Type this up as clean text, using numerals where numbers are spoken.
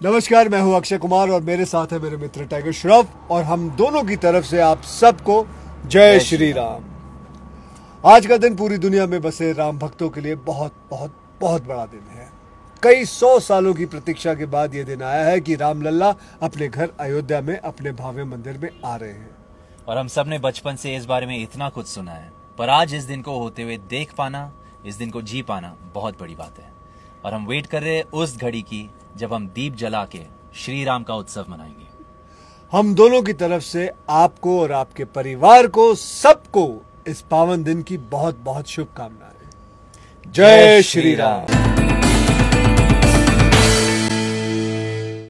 नमस्कार, मैं हूं अक्षय कुमार और मेरे साथ है मेरे मित्र टाइगर श्रॉफ और हम दोनों की तरफ से आप सबको जय श्री राम। आज का दिन पूरी दुनिया में बसे राम भक्तों के लिए बहुत बहुत बहुत बड़ा दिन है। कई 100 सालों की प्रतीक्षा के बाद यह दिन आया है कि रामलल्ला अपने घर अयोध्या में अपने भव्य मंदिर में आ रहे हैं। और हम सब ने बचपन से इस बारे में इतना कुछ सुना है, पर आज इस दिन को होते हुए देख पाना, इस दिन को जी पाना बहुत बड़ी बात है। और हम वेट कर रहे हैं उस घड़ी की जब हम दीप जला के श्री राम का उत्सव मनाएंगे। हम दोनों की तरफ से आपको और आपके परिवार को सबको इस पावन दिन की बहुत बहुत शुभकामनाएं। जय श्री राम।